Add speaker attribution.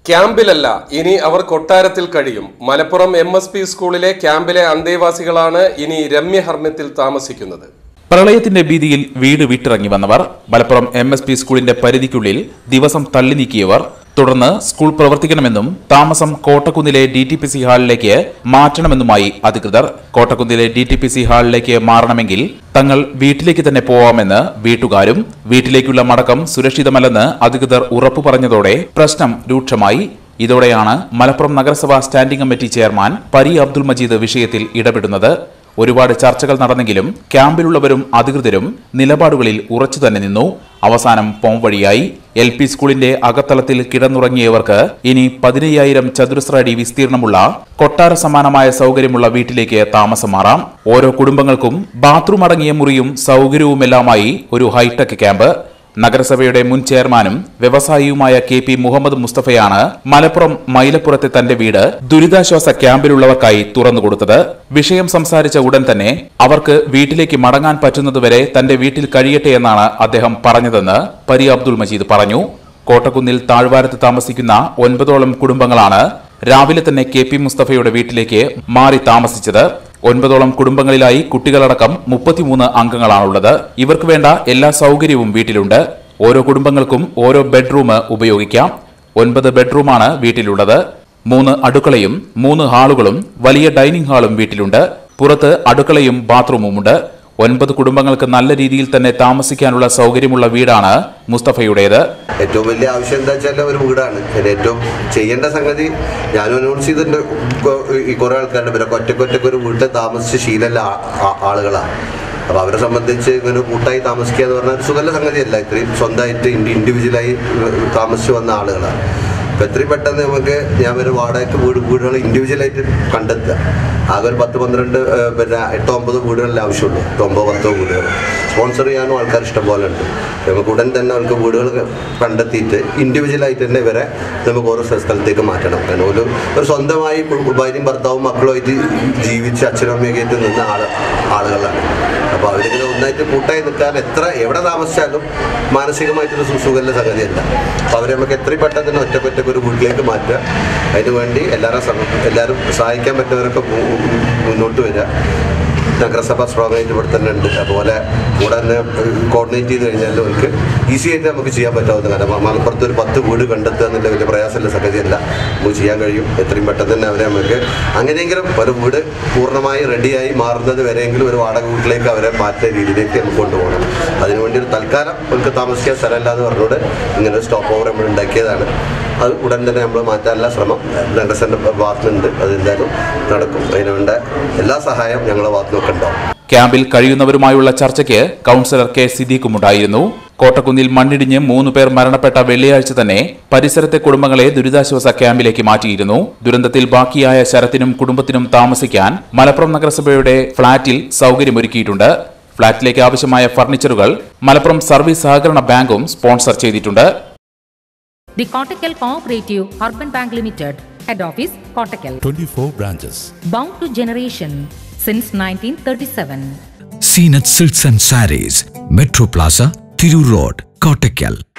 Speaker 1: ക്യാമ്പിലല്ല, ഇനി അവർ കൊട്ടാരത്തിൽ കഴിയും. മലപ്പുറം MSP സ്കൂളിലെ ക്യാമ്പിലെ അന്തേവാസികളാണ് ഇനി രമ്യഹർമ്മ്യത്തിൽ താമസിക്കുന്നത്.
Speaker 2: പ്രളയത്തിന്റെ ഭീതിയിൽ വീട് വിട്ടിറങ്ങി വന്നവർ, മലപ്പുറം MSP സ്കൂളിന്റെ പരിധിക്കുള്ളിൽ ദിവസം തള്ളി നീക്കിയവർ, തുടർന്ന് സ്കൂൾ പ്രവർത്തിക്കണമെന്നും താമസം കോട്ടക്കുന്നിലെ DTPC ഹാളിലേക്ക് മാറ്റണമെന്നുമായി അധികൃതർ. കോട്ടക്കുന്നിലെ DTPC ഹാളിലേക്ക് മാറണമെങ്കിൽ തങ്ങൾ വീട്ടിലേക്ക് തന്നെ പോവാമെന്ന് വീട്ടുകാരും. വീട്ടിലേക്കുള്ള മടക്കം സുരക്ഷിതമല്ലെന്ന് അധികൃതർ ഉറപ്പു പറഞ്ഞതോടെ പ്രശ്നം രൂക്ഷമായി. ഇതോടെയാണ് മലപ്പുറം നഗരസഭാ സ്റ്റാൻഡിംഗ് കമ്മിറ്റി ചെയർമാൻ പരി അബ്ദുൽ മജീദ് വിഷയത്തിൽ ഇടപെടുന്നത്. ഒരുപാട് ചർച്ചകൾ നടന്നെങ്കിലും ക്യാമ്പിലുള്ളവരും അധികൃതരും നിലപാടുകളിൽ ഉറച്ചു തന്നെ നിന്നു. അവസാനം പോംവഴിയായി. LP സ്കൂളിന്റെ അകത്തളത്തിൽ കിടന്നുറങ്ങിയവർക്ക് ഇനി 15,000 ചതുരശ്ര അടി വിസ്തീർണമുള്ള കൊട്ടാര സമാനമായ സൗകര്യമുള്ള വീട്ടിലേക്ക് താമസം മാറാം. ഓരോ കുടുംബങ്ങൾക്കും ബാത്റൂം അടങ്ങിയ മുറിയും സൗകര്യവുമെല്ലാമായി ഒരു ഹൈടെക് ക്യാമ്പ്. നഗരസഭയുടെ മുൻ ചെയർമാനും വ്യവസായിയുമായ KP മുഹമ്മദ് മുസ്തഫയാണ് മലപ്പുറം മൈലപ്പുറത്തെ തന്റെ വീട് ദുരിതാശ്വാസ ക്യാമ്പിലുള്ളവർക്കായി തുറന്നുകൊടുത്തത്. വിഷയം സംസാരിച്ച ഉടൻ തന്നെ അവർക്ക് വീട്ടിലേക്ക് മടങ്ങാൻ പറ്റുന്നതുവരെ തന്റെ വീട്ടിൽ കഴിയട്ടെ എന്നാണ് അദ്ദേഹം പറഞ്ഞതെന്ന് പരി അബ്ദുൽ മജീദ് പറഞ്ഞു. കോട്ടക്കുന്നിൽ താഴ്വാരത്ത് താമസിക്കുന്ന 9ഓളം കുടുംബങ്ങളാണ് രാവിലെ തന്നെ KP മുസ്തഫയുടെ വീട്ടിലേക്ക് മാറി താമസിച്ചത്. 9ഓളം കുടുംബങ്ങളിലായി കുട്ടികളടക്കം 33 അംഗങ്ങളാണുള്ളത്. ഇവർക്ക് വേണ്ട എല്ലാ സൗകര്യവും വീട്ടിലുണ്ട്. ഓരോ കുടുംബങ്ങൾക്കും ഓരോ ബെഡ്റൂം ഉപയോഗിക്കാം. 9 ബെഡ്റൂമാണ് വീട്ടിലുള്ളത്. 3 അടുക്കളയും 3 ഹാളുകളും വലിയ ഡൈനിങ് ഹാളും വീട്ടിലുണ്ട്. പുറത്ത് അടുക്കളയും ബാത്റൂമുമുണ്ട്. 9 കുടുംബങ്ങൾക്ക് നല്ല രീതിയിൽ തന്നെ താമസിക്കാനുള്ള സൗകര്യമുള്ള വീടാണ് മുസ്തഫയുടേത്.
Speaker 3: ഏറ്റവും വലിയ ആവശ്യം എന്താ വെച്ചാൽ ഒരു വീടാണ്. ഏറ്റവും ചെയ്യേണ്ട സംഗതി ഞാനും അനൗൺസ് ചെയ്തിട്ടുണ്ട്. ഈ കുറെ ആൾക്കാരുടെ പേരൊക്കെ ഒറ്റക്കൊറ്റക്ക് ഒരു വീട്ടിൽ താമസിച്ച് ശീലമുള്ള ആളുകളാണ്. അപ്പോൾ അവരെ സംബന്ധിച്ച് ഇങ്ങനെ കൂട്ടായി താമസിക്കുക എന്ന് പറഞ്ഞാൽ ഒരു സുഖമുള്ള സംഗതിയല്ല. ഇത്രയും സ്വന്തമായിട്ട് ഇൻഡിവിജ്വലായി താമസിച്ച് വന്ന ആളുകളാണ്. അപ്പോൾ എത്രയും പെട്ടെന്ന് നമുക്ക് ഞാൻ ഒരു വാടകയ്ക്ക് വീടുകൾ ഇൻഡിവിജ്വലായിട്ട് കണ്ടെത്തുക. ആകെ ഒരു 10-12 പിന്നെ 8-9 വീടുകളിൽ ആവശ്യമുള്ളൂ. 9-10 വീടുകൾ സ്പോൺസർ ചെയ്യാനും ആൾക്കാർ ഇഷ്ടം പോലെ ഉണ്ട്. നമുക്ക് ഉടൻ തന്നെ അവർക്ക് വീടുകൾ കണ്ടെത്തിയിട്ട് ഇൻഡിവിജ്വലായിട്ട് തന്നെ ഇവരെ നമുക്ക് ഓരോ സ്ഥലത്തേക്ക് മാറ്റണം. കാരണം ഒരു സ്വന്തമായി ഭാര്യയും ഭർത്താവും മക്കളുമായിട്ട് ജീവിച്ച് അച്ഛനും അമ്മയൊക്കെ നിന്ന ആളുകളാണ്. അപ്പോൾ അവരിങ്ങനെ ഒന്നായിട്ട് കൂട്ടായി നിൽക്കാൻ എവിടെ താമസിച്ചാലും മാനസികമായിട്ടൊരു സുഖമുള്ള സംഗതിയല്ല. അപ്പോൾ അവരെ നമുക്ക് എത്രയും പെട്ടെന്ന് തന്നെ ഒറ്റക്കൊറ്റക്ക് ഒരു വീട്ടിലേക്ക് മാറ്റുക. അതിനുവേണ്ടി എല്ലാവരും സഹായിക്കാൻ പറ്റുന്നവരൊക്കെ മുന്നോട്ട് വരിക. നഗരസഭ സ്ട്രോങ് ആയിട്ട് ഇവിടെ തന്നെ ഉണ്ട്. അതുപോലെ കൂടെ തന്നെ കോർഡിനേറ്റ് ചെയ്ത് കഴിഞ്ഞാൽ അവർക്ക് ഈസി ആയിട്ട് നമുക്ക് ചെയ്യാൻ പറ്റാവുന്ന കാര്യം. മലപ്പുറത്ത് ഒരു 10 വീട് കണ്ടെത്തുക എന്നുള്ള വലിയ പ്രയാസമുള്ള സംഗതിയല്ല. നമുക്ക് ചെയ്യാൻ കഴിയും. എത്രയും പെട്ടെന്ന് തന്നെ അവരെ നമുക്ക് അങ്ങനെയെങ്കിലും ഒരു വീട് പൂർണ്ണമായി റെഡിയായി മാറുന്നത് വരെയെങ്കിലും ഒരു വാടക വീട്ടിലേക്ക് അവരെ മാറ്റുന്ന രീതിയിലേക്ക് നമുക്ക് കൊണ്ടുപോകണം. അതിനുവേണ്ടി ഒരു തൽക്കാലം അവർക്ക് താമസിക്കാൻ സ്ഥലമില്ല എന്ന് പറഞ്ഞുകൊണ്ട് ഇങ്ങനെ ഒരു സ്റ്റോപ്പ് ഓവർ നമ്മൾ ഉണ്ടാക്കിയതാണ്. അത് ഉടൻ തന്നെ നമ്മൾ മാറ്റാനുള്ള ശ്രമം നഗരസഭയുടെ ഭാഗത്തുനിന്നുണ്ട്. അതെന്തായാലും നടക്കും. അതിനുവേണ്ട എല്ലാ സഹായം ഞങ്ങളുടെ ഭാഗത്തുനിന്നൊക്കെ ഉണ്ടാവും.
Speaker 2: ക്യാമ്പിൽ കഴിയുന്നവരുമായുള്ള ചർച്ചയ്ക്ക് കൗൺസിലർ K സിദ്ദീഖുമുണ്ടായിരുന്നു. കോട്ടക്കുന്നിൽ മണ്ണിടിഞ്ഞ് 3 പേർ മരണപ്പെട്ട വെള്ളിയാഴ്ച തന്നെ പരിസരത്തെ കുടുംബങ്ങളെ ദുരിതാശ്വാസ ക്യാമ്പിലേക്ക് മാറ്റിയിരുന്നു. ദുരന്തത്തിൽ ബാക്കിയായ ശരത്തിനും കുടുംബത്തിനും താമസിക്കാൻ മലപ്പുറം നഗരസഭയുടെ ഫ്ളാറ്റിൽ സൗകര്യമൊരുക്കിയിട്ടുണ്ട്. ഫ്ളാറ്റിലേക്ക് ആവശ്യമായ ഫർണിച്ചറുകൾ മലപ്പുറം സർവീസ് സഹകരണ ബാങ്കും സ്പോൺസർ ചെയ്തിട്ടുണ്ട്.
Speaker 4: The Kottakkal Cooperative Urban Bank Limited, Head Office, Kottakkal.
Speaker 5: 24 branches.
Speaker 4: Bound to generation since 1937.
Speaker 5: Seenat Silks and Sarees, Metro Plaza, Thiru Road, Kottakkal.